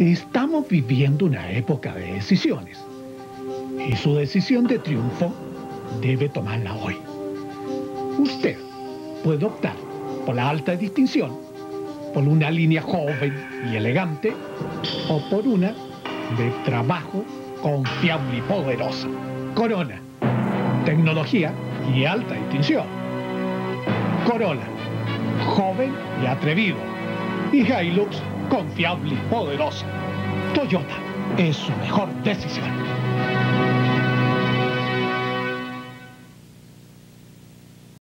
Estamos viviendo una época de decisiones y su decisión de triunfo debe tomarla hoy. Usted puede optar por la alta distinción, por una línea joven y elegante o por una de trabajo confiable y poderosa. Corona, tecnología y alta distinción. Corolla, joven y atrevido. Y Hilux, confiable y poderoso. Toyota es su mejor decisión.